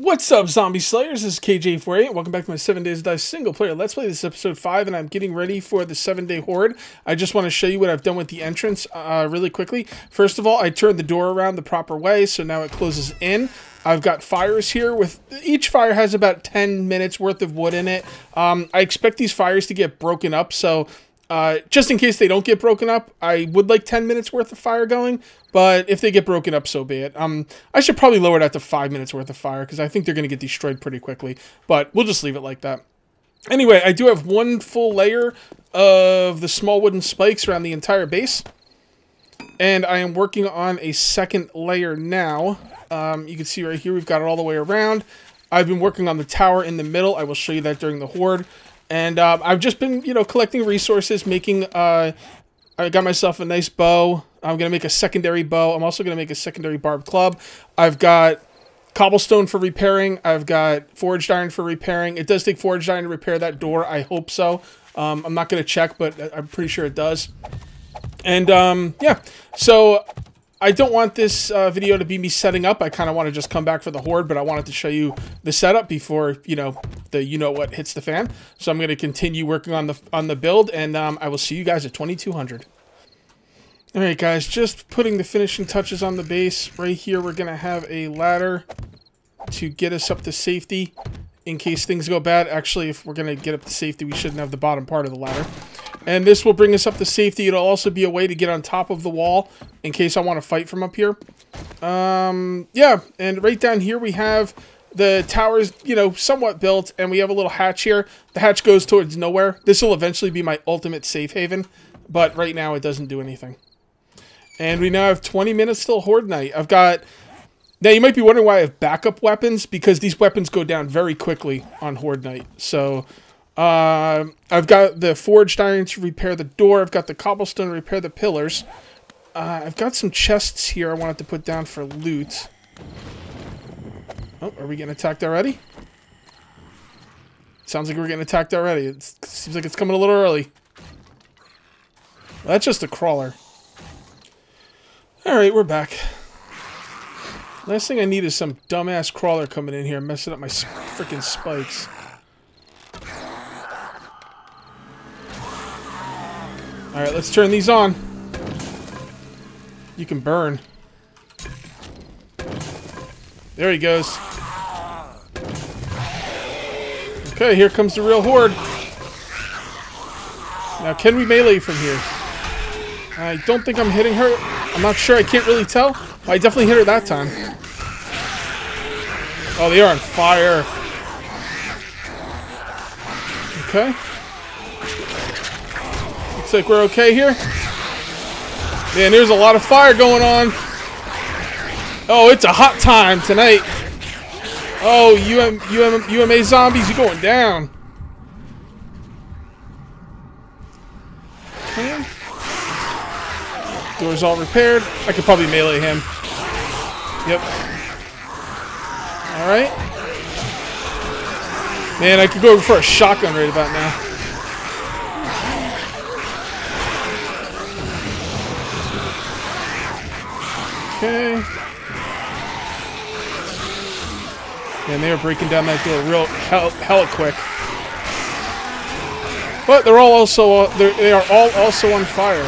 What's up, Zombie Slayers? This is KJ48. Welcome back to my 7 Days to Die single player Let's Play. This is episode 5, and I'm getting ready for the 7-day horde. I just want to show you what I've done with the entrance really quickly. First of all, I turned the door around the proper way, so now it closes in. I've got fires here. With each fire has about 10 minutes worth of wood in it. I expect these fires to get broken up, so just in case they don't get broken up, I would like 10 minutes worth of fire going, but if they get broken up, so be it. I should probably lower that to 5 minutes worth of fire, because I think they're going to get destroyed pretty quickly, but we'll just leave it like that. Anyway, I do have one full layer of the small wooden spikes around the entire base, and I am working on a second layer now. You can see right here, we've got it all the way around. I've been working on the tower in the middle. I will show you that during the horde. And I've just been, collecting resources, making, I got myself a nice bow. I'm going to make a secondary bow. I'm also going to make a secondary barbed club. I've got cobblestone for repairing. I've got forged iron for repairing. It does take forged iron to repair that door. I hope so. I'm not going to check, but I'm pretty sure it does. And, yeah. So I don't want this video to be me setting up. I kind of want to just come back for the horde, but I wanted to show you the setup before, the you-know-what hits the fan. So I'm going to continue working on the build, and I will see you guys at 2200. Alright guys, just putting the finishing touches on the base. Right here we're going to have a ladder to get us up to safety in case things go bad. Actually, if we're going to get up to safety, we shouldn't have the bottom part of the ladder. And this will bring us up to safety. It'll also be a way to get on top of the wall in case I want to fight from up here. Yeah, and right down here we have the towers, somewhat built, and we have a little hatch here. The hatch goes towards nowhere. This will eventually be my ultimate safe haven, but right now it doesn't do anything. And we now have 20 minutes till horde night. Now you might be wondering why I have backup weapons, because these weapons go down very quickly on horde night. So I've got the forged iron to repair the door. I've got the cobblestone to repair the pillars. I've got some chests here I wanted to put down for loot. Oh, are we getting attacked already? Sounds like we're getting attacked already. It seems like it's coming a little early. Well, that's just a crawler. Alright, we're back. Last thing I need is some dumbass crawler coming in here messing up my freaking spikes. Alright, let's turn these on. You can burn. There he goes. Okay, here comes the real horde. Now, can we melee from here? I don't think I'm hitting her. I'm not sure. I can't really tell. I definitely hit her that time. Oh, they are on fire. Okay. Looks like we're okay here. Man, there's a lot of fire going on. Oh, it's a hot time tonight. Oh, UMA zombies, you're going down. Okay. Door's all repaired. I could probably melee him. Yep. Alright. Man, I could go for a shotgun right about now. Okay. And they are breaking down that door real hella quick. But they're all also they are all also on fire.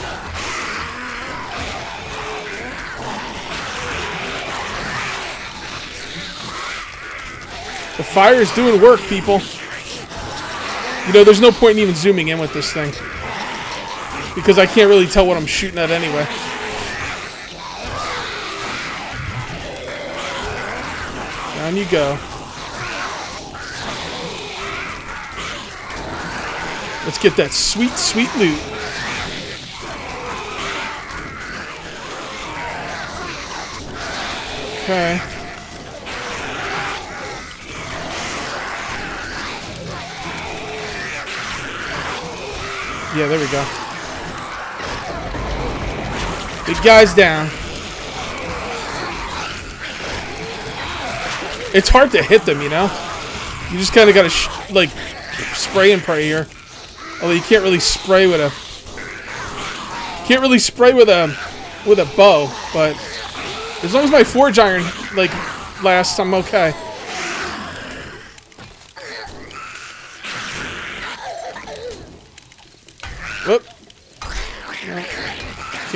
The fire is doing work, people. There's no point in even zooming in with this thing, because I can't really tell what I'm shooting at anyway. Down you go. Let's get that sweet, sweet loot. Okay. Yeah, there we go. Big guy's down. It's hard to hit them, You just kind of got to, spray and pray here. Although you can't really spray with a... with a bow, but as long as my forge iron, lasts, I'm okay.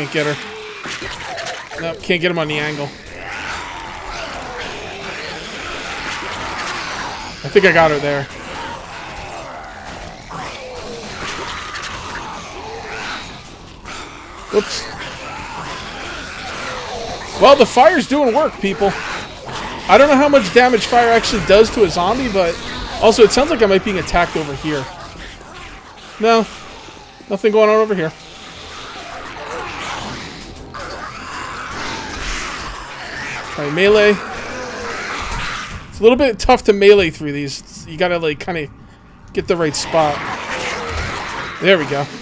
Can't get her. Nope, can't get him on the angle. I think I got her there. Whoops. Well, the fire's doing work, people. I don't know how much damage fire actually does to a zombie, but also it sounds like I might be being attacked over here. No, nothing going on over here. Try melee. It's a little bit tough to melee through these. You gotta like kind of get the right spot. There we go.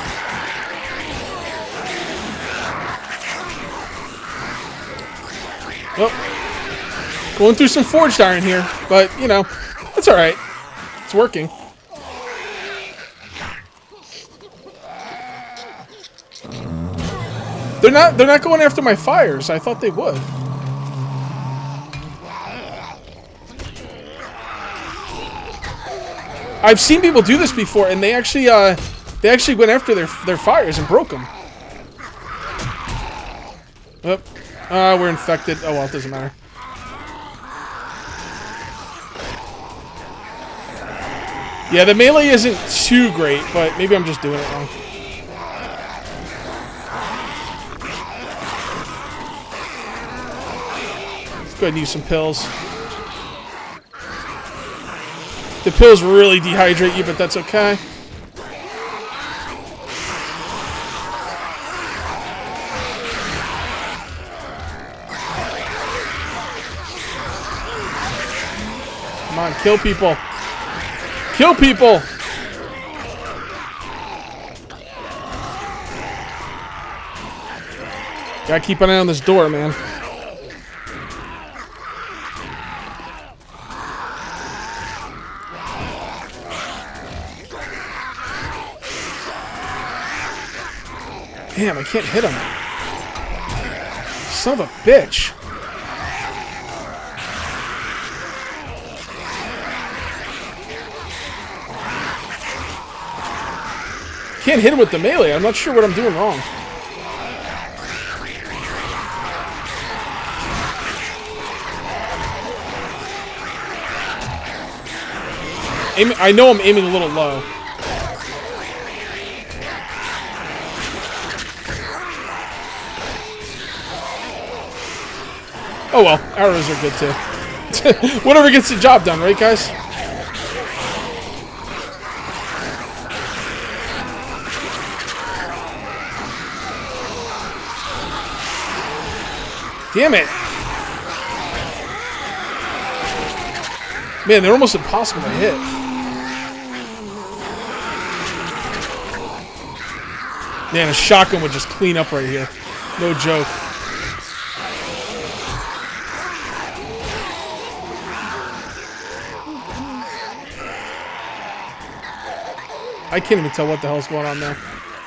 Oh, going through some forged iron here, but you know, it's all right. It's working. They're not going after my fires. I thought they would. I've seen people do this before, and they actually went after their fires and broke them. Oh, we're infected. Oh well, it doesn't matter. Yeah, the melee isn't too great, but maybe I'm just doing it wrong. Let's go ahead and use some pills. The pills really dehydrate you, but that's okay. Come on, kill people. Kill people! Gotta keep an eye on this door, man. Damn, I can't hit him. Son of a bitch. Can't hit him with the melee. I'm not sure what I'm doing wrong. I know I'm aiming a little low. Oh well, arrows are good too. Whatever gets the job done, right guys? Damn it! Man, they're almost impossible to hit. Man, a shotgun would just clean up right here. No joke. I can't even tell what the hell's going on there.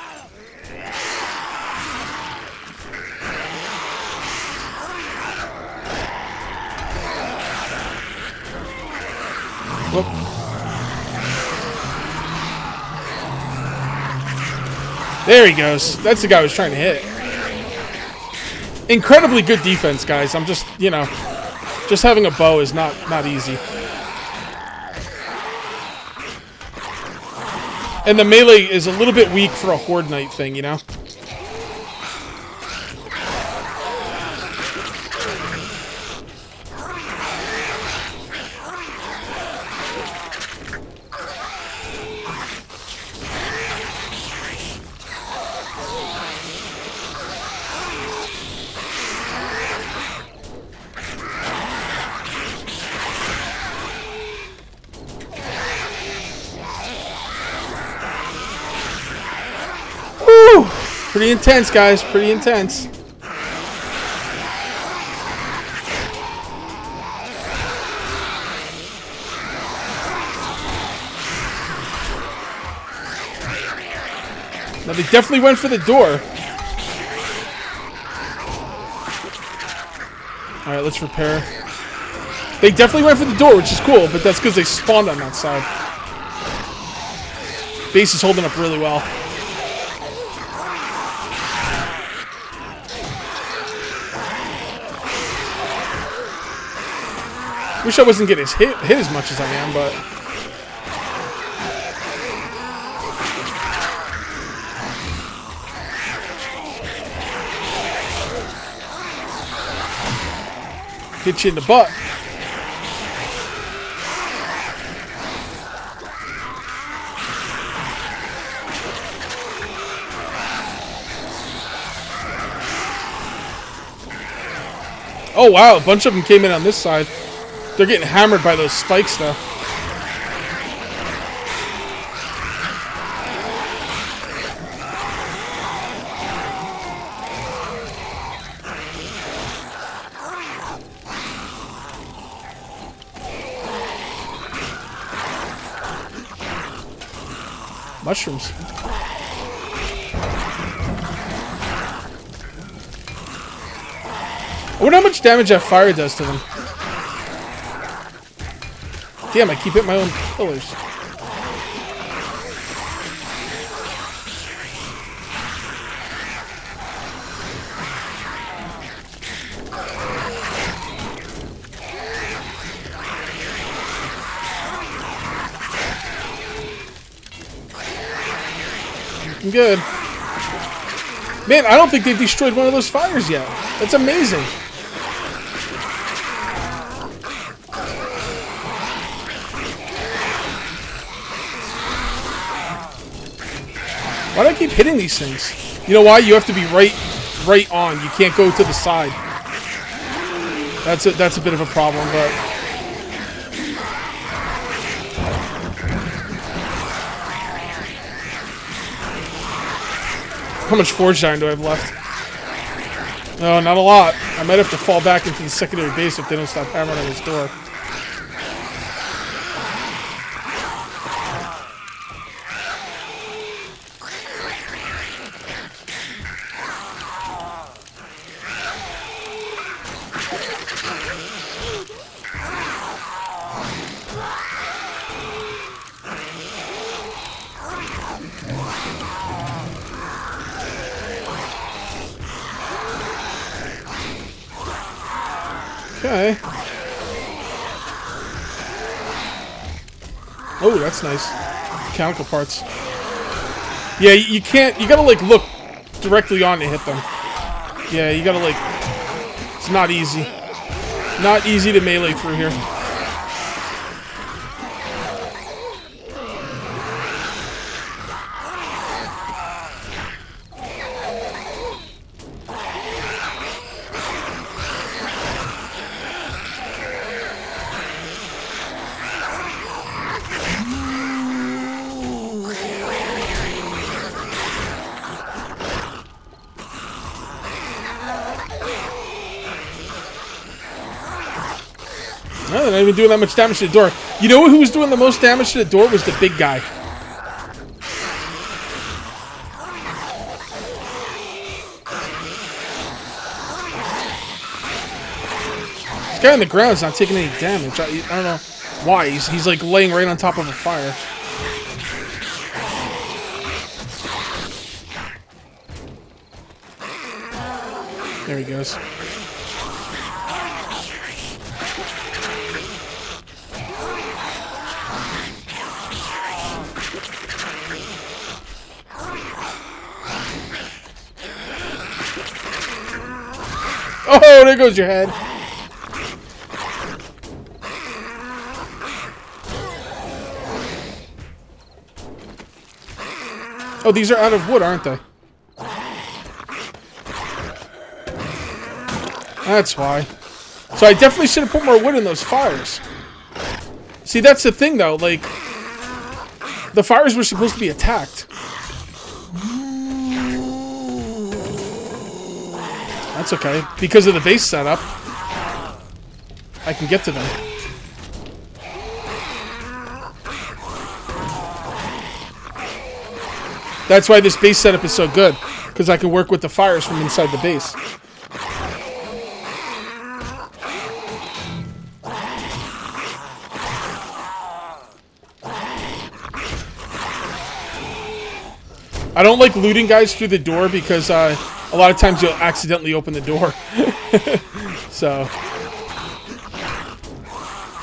Whoop. There he goes. That's the guy I was trying to hit. Incredibly good defense, guys. I'm just, you know, just having a bow is not easy. And the melee is a little bit weak for a Horde Night thing, you know? Woo! Pretty intense, guys. Pretty intense. Now, they definitely went for the door. Alright, let's repair. They definitely went for the door, which is cool, but that's because they spawned on that side. Base is holding up really well. Wish I wasn't getting hit as much as I am, but... Hit you in the butt. Oh wow, a bunch of them came in on this side. They're getting hammered by those spikes though. Mushrooms. I wonder how much damage that fire does to them. Damn, I keep hitting my own pillars. I'm good. Man, I don't think they've destroyed one of those fires yet. That's amazing. Why do I keep hitting these things? You know why? You have to be right on. You can't go to the side. That's a bit of a problem, but how much Forge Iron do I have left? No, not a lot. I might have to fall back into the secondary base if they don't stop hammering on this door. Okay. Oh, that's nice. Mechanical parts. Yeah, you can't... You gotta, like, look directly on to hit them. Yeah, you gotta, like... It's not easy. Not easy to melee through here. No, they're not even doing that much damage to the door. You know who was doing the most damage to the door? Was the big guy. This guy on the ground is not taking any damage. I don't know why. He's like laying right on top of a fire. There he goes. Oh, there goes your head. Oh, these are out of wood, aren't they? That's why. So I definitely should have put more wood in those fires. See, that's the thing, though. Like, the fires were supposed to be attacked. That's okay. Because of the base setup, I can get to them. That's why this base setup is so good. Because I can work with the fires from inside the base. I don't like looting guys through the door because a lot of times you'll accidentally open the door. So.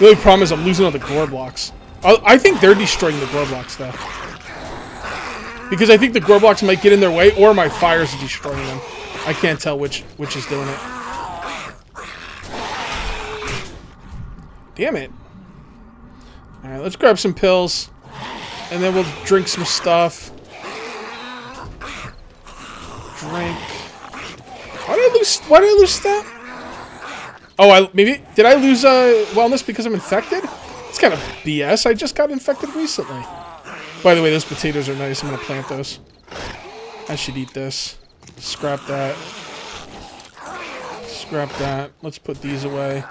The only problem is I'm losing all the gore blocks. I think they're destroying the gore blocks, though. Because I think the gore blocks might get in their way, or my fires are destroying them. I can't tell which is doing it. Damn it. Alright, let's grab some pills. And then we'll drink some stuff. Drink. Why did I lose that? Oh, did I lose wellness because I'm infected? It's kind of BS. I just got infected recently. By the way, those potatoes are nice. I'm gonna plant those. I should eat this. Scrap that. Scrap that. Let's put these away.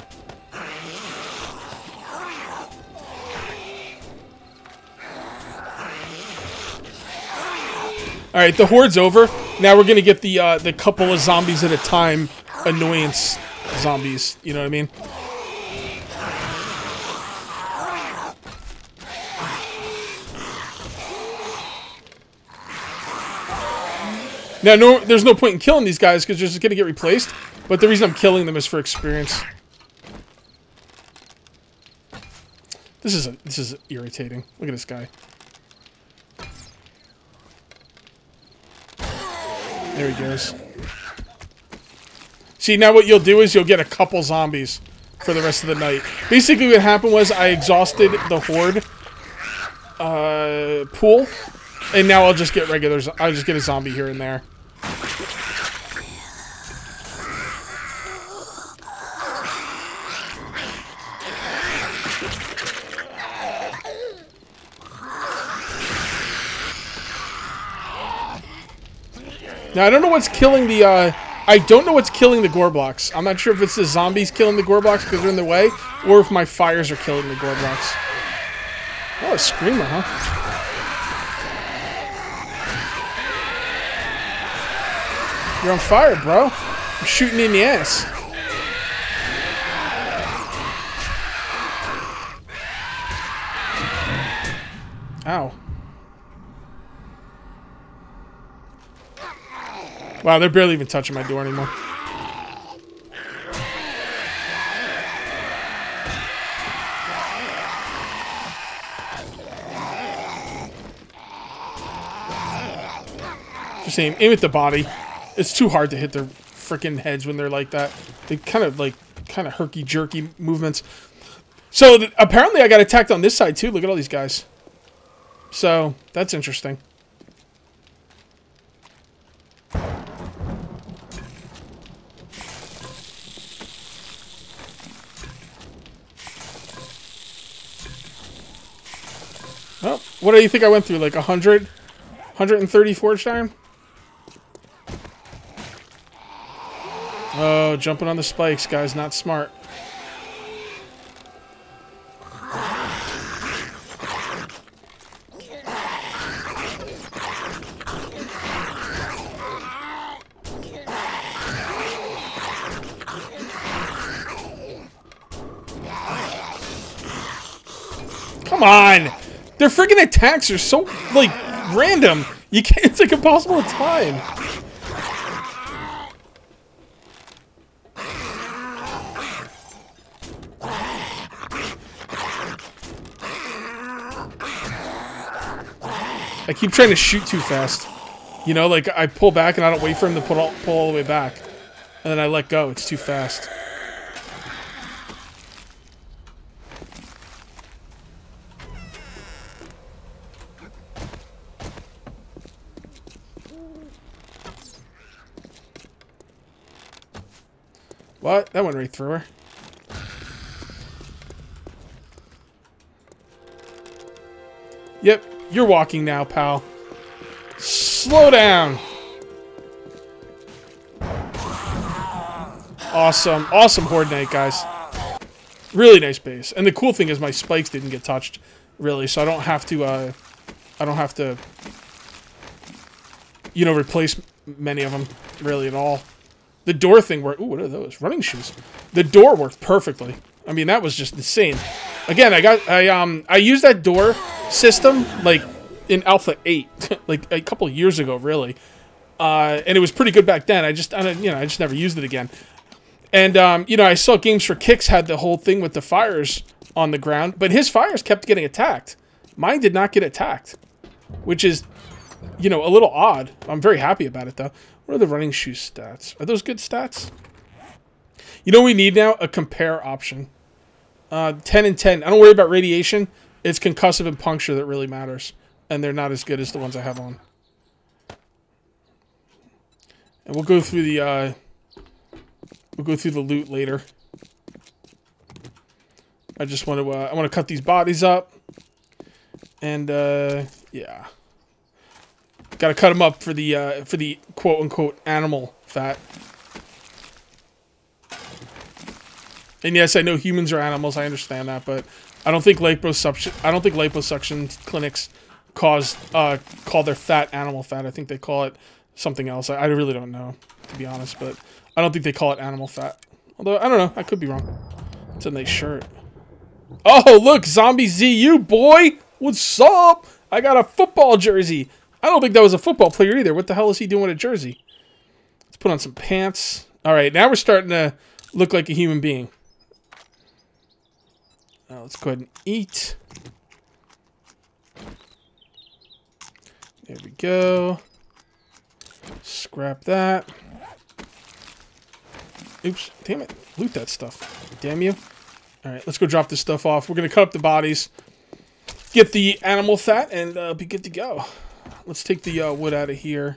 Alright, the horde's over. Now we're gonna get the couple of zombies at a time annoyance zombies. You know what I mean? Now, there's no point in killing these guys because they're just gonna get replaced. But the reason I'm killing them is for experience. This is irritating. Look at this guy. There he goes. See, now what you'll do is you'll get a couple zombies for the rest of the night. Basically, what happened was I exhausted the horde pool, and now I'll just get regulars. I'll just get a zombie here and there. Now, I don't know what's killing the, I don't know what's killing the gore blocks. I'm not sure if it's the zombies killing the gore blocks because they're in the way, or if my fires are killing the gore blocks. Oh, a screamer, huh? You're on fire, bro. I'm shooting you in the ass. Ow. Wow, they're barely even touching my door anymore. Just aim at the body. It's too hard to hit their freaking heads when they're like that. They kind of herky-jerky movements. So apparently I got attacked on this side too. Look at all these guys. So that's interesting. Oh, what do you think I went through? Like 100? 130 forge time? Oh, jumping on the spikes, guys. Not smart. Come on! Their freaking attacks are so, like, random. You can't, it's like impossible to time. I keep trying to shoot too fast. You know, like, I pull back and I don't wait for him to pull all the way back. And then I let go. It's too fast. What? That went right through her. Yep, you're walking now, pal. Slow down. Awesome. Awesome Horde Night, guys. Really nice base. And the cool thing is my spikes didn't get touched, really, so I don't have to, you know, replace many of them, really, at all. The door thing worked. Ooh, what are those? Running shoes. The door worked perfectly. I mean, that was just insane. Again, I used that door system like in Alpha 8, like a couple of years ago, really. And it was pretty good back then. I just never used it again. And, you know, I saw Games for Kicks had the whole thing with the fires on the ground, but his fires kept getting attacked. Mine did not get attacked, which is, you know, a little odd. I'm very happy about it, though. What are the running shoe stats? Are those good stats? You know what we need now? A compare option. 10 and 10. I don't worry about radiation. It's concussive and puncture that really matters. And they're not as good as the ones I have on. And we'll go through the, loot later. I just want to, I want to cut these bodies up. And, yeah. Gotta cut them up for the quote-unquote animal fat. And yes, I know humans are animals, I understand that, but I don't think liposuction clinics call their fat animal fat. I think they call it something else. I really don't know, to be honest, but I don't think they call it animal fat. Although, I don't know, I could be wrong. It's a nice shirt. Oh, look, Zombie ZU, boy! What's up? I got a football jersey. I don't think that was a football player either. What the hell is he doing with a jersey? Let's put on some pants. All right, now we're starting to look like a human being. Let's go ahead and eat. There we go. Scrap that. Oops, damn it. Loot that stuff. Damn you. Alright, let's go drop this stuff off. We're going to cut up the bodies, get the animal fat, and be good to go. Let's take the wood out of here.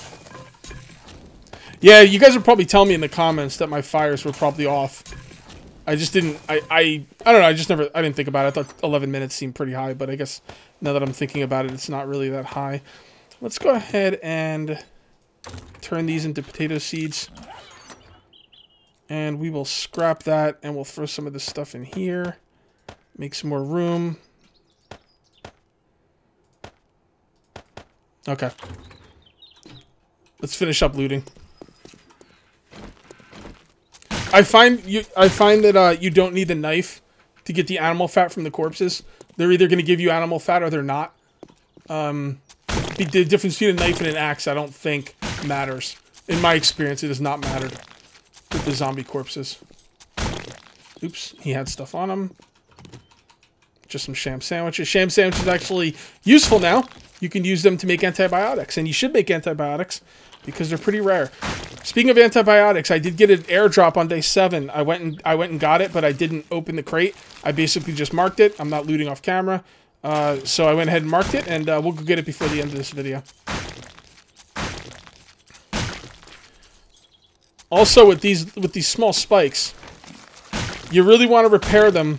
Yeah, you guys are probably telling me in the comments that my fires were probably off. I just didn't, I don't know, I didn't think about it. I thought 11 minutes seemed pretty high, but I guess now that I'm thinking about it, it's not really that high. Let's go ahead and turn these into potato seeds. And we will scrap that, and we'll throw some of this stuff in here. Make some more room. Okay. Let's finish up looting. I find that you don't need the knife to get the animal fat from the corpses. They're either going to give you animal fat or they're not. The difference between a knife and an axe, I don't think matters. In my experience, it has not mattered with the zombie corpses. Oops, he had stuff on him. Just some sham sandwiches. Sham sandwiches are actually useful now. You can use them to make antibiotics, and you should make antibiotics because they're pretty rare. Speaking of antibiotics, I did get an airdrop on day 7. I went and got it, but I didn't open the crate. I basically just marked it. I'm not looting off camera. So I went ahead and marked it, and we'll go get it before the end of this video. Also, with these small spikes, you really want to repair them.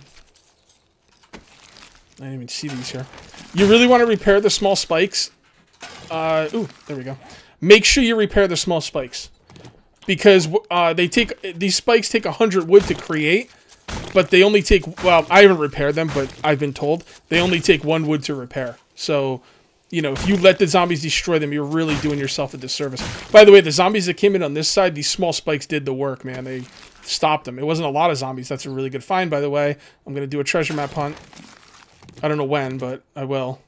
I didn't even see these here. You really want to repair the small spikes. Ooh, there we go. Make sure you repair the small spikes. Because these spikes take 100 wood to create, but they only take, well, I haven't repaired them, but I've been told they only take 1 wood to repair. So, you know, if you let the zombies destroy them, you're really doing yourself a disservice. By the way, the zombies that came in on this side, these small spikes did the work, man. They stopped them. It wasn't a lot of zombies. That's a really good find, by the way. I'm going to do a treasure map hunt. I don't know when, but I will.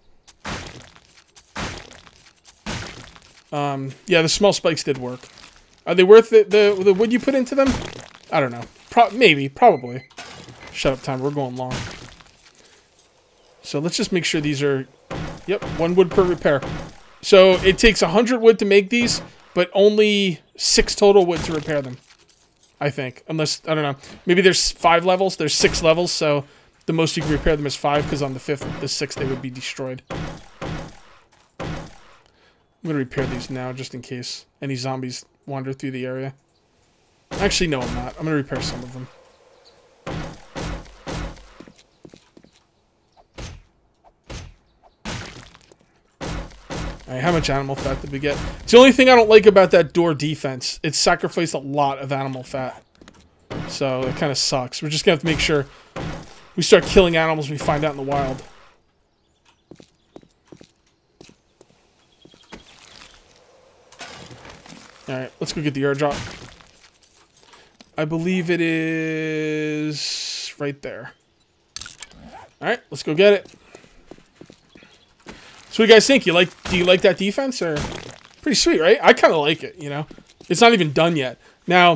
Yeah, the small spikes did work. Are they worth the wood you put into them? I don't know. Maybe. Probably. Shut up, time. We're going long. So let's just make sure these are... Yep, 1 wood per repair. So it takes 100 wood to make these, but only 6 total wood to repair them. I think. Unless, I don't know. Maybe there's 5 levels. There's 6 levels, so the most you can repair them is 5, because on the 5th, the 6th, they would be destroyed. I'm going to repair these now, just in case any zombies wander through the area. Actually, no, I'm not. I'm going to repair some of them. Alright, how much animal fat did we get? It's the only thing I don't like about that door defense. It sacrificed a lot of animal fat. So, it kind of sucks. We're just going to have to make sure we start killing animals we find out in the wild. Alright, let's go get the airdrop. I believe it is right there. Alright, let's go get it. So what do you guys think? Do you like that defense? Or pretty sweet, right? I kind of like it, you know? It's not even done yet. Now,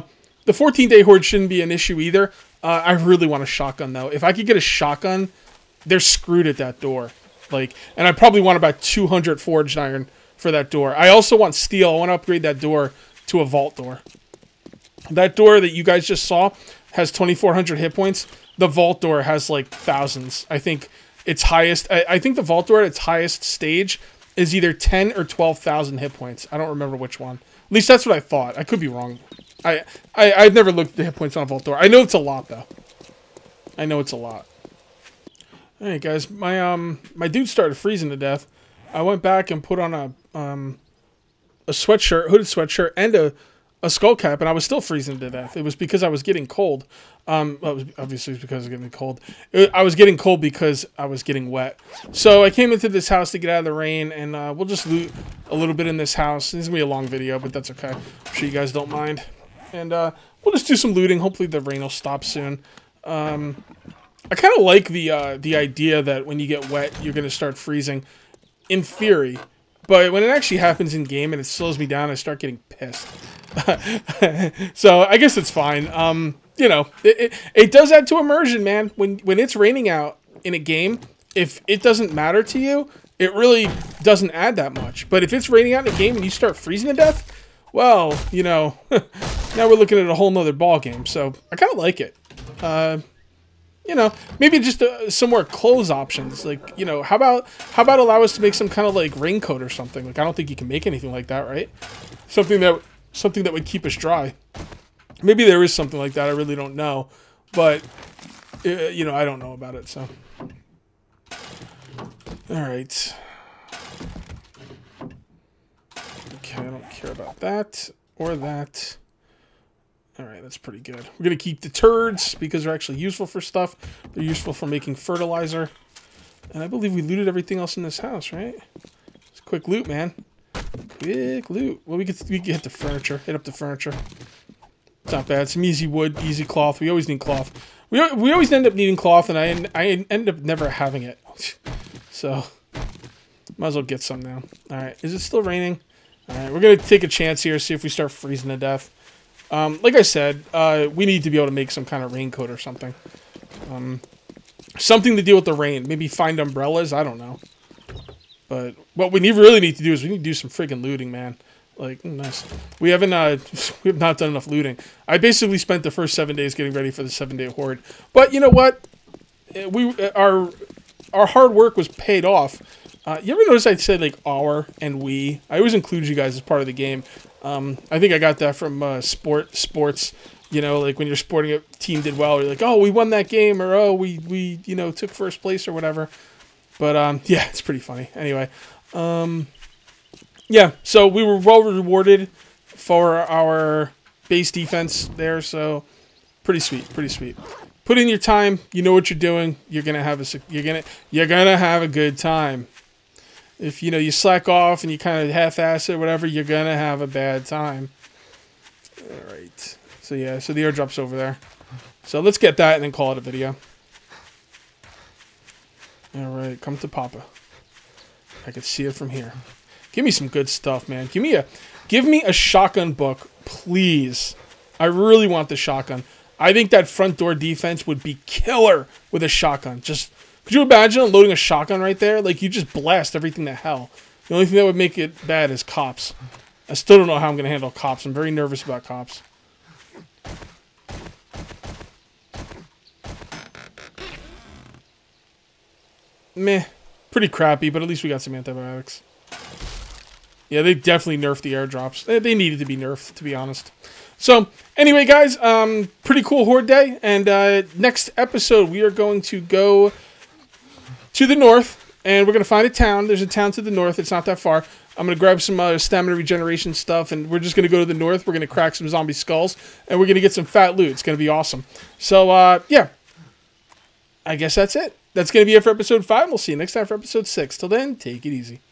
the 14-day horde shouldn't be an issue either. I really want a shotgun, though. If I could get a shotgun, they're screwed at that door. Like, and I probably want about 200 forged iron for that door. I also want steel. I want to upgrade that door to a vault door. That door that you guys just saw has 2,400 hit points. The vault door has like thousands. I think its highest. I think the vault door at its highest stage is either 10 or 12,000 hit points. I don't remember which one. At least that's what I thought. I could be wrong. I've never looked at the hit points on a vault door. I know it's a lot though. I know it's a lot. All right, guys. My dude started freezing to death. I went back and put on a sweatshirt, hooded sweatshirt, and a skull cap, and I was still freezing to death. It was because I was getting cold. Obviously, it's because I was getting cold. I was getting cold because I was getting wet. So I came into this house to get out of the rain, and we'll just loot a little bit in this house. This is going to be a long video, but that's okay. I'm sure you guys don't mind. And we'll just do some looting. Hopefully the rain will stop soon. I kind of like the idea that when you get wet, you're going to start freezing, in theory. But when it actually happens in game and it slows me down, I start getting pissed. So I guess it's fine. You know, it does add to immersion, man. When it's raining out in a game, if it doesn't matter to you, it really doesn't add that much. But if it's raining out in a game and you start freezing to death, well, you know, now we're looking at a whole nother ball game. So I kind of like it. You know, maybe just some more clothes options. Like, you know, how about allow us to make some kind of like raincoat or something? Like, I don't think you can make anything like that, right? Something that would keep us dry. Maybe there is something like that. I really don't know, but you know, I don't know about it. So, all right. Okay, I don't care about that or that. All right, that's pretty good. We're going to keep the turds because they're actually useful for stuff. They're useful for making fertilizer. And I believe we looted everything else in this house, right? It's a quick loot, man. Quick loot. Well, we can hit the furniture. Hit up the furniture. It's not bad. Some easy wood, easy cloth. We always need cloth. We always end up needing cloth, and I end up never having it. So, might as well get some now. All right, is it still raining? All right, we're going to take a chance here, see if we start freezing to death. Like I said, we need to be able to make some kind of raincoat or something. Something to deal with the rain. Maybe find umbrellas. I don't know. But what we really need to do is we need to do some freaking looting, man. Like, nice. We have not done enough looting. I basically spent the first 7 days getting ready for the 7-day horde. But you know what? Our hard work was paid off. You ever notice I said like our and we? I always include you guys as part of the game. I think I got that from sports. You know, like when your sporting team did well, you're like, oh, we won that game, or oh, we you know, took first place or whatever. But yeah, it's pretty funny. Anyway, yeah, so we were well rewarded for our base defense there, so pretty sweet, pretty sweet. Put in your time, you know what you're doing. You're gonna have a good time. If, you know, you slack off and you kind of half-ass it or whatever, you're going to have a bad time. All right. So, yeah. So, the airdrop's over there. So, let's get that and then call it a video. All right. Come to Papa. I can see it from here. Give me some good stuff, man. Give me a shotgun book, please. I really want the shotgun. I think that front door defense would be killer with a shotgun. Just... could you imagine loading a shotgun right there? Like, you just blast everything to hell. The only thing that would make it bad is cops. I still don't know how I'm going to handle cops. I'm very nervous about cops. Meh. Pretty crappy, but at least we got some antibiotics. Yeah, they definitely nerfed the airdrops. They needed to be nerfed, to be honest. So, anyway, guys, pretty cool horde day. And next episode, we are going to go to the north, and we're going to find a town. There's a town to the north. It's not that far. I'm going to grab some stamina regeneration stuff, and we're just going to go to the north. We're going to crack some zombie skulls, and we're going to get some fat loot. It's going to be awesome. So, yeah. I guess that's it. That's going to be it for episode 5. We'll see you next time for episode 6. Till then, take it easy.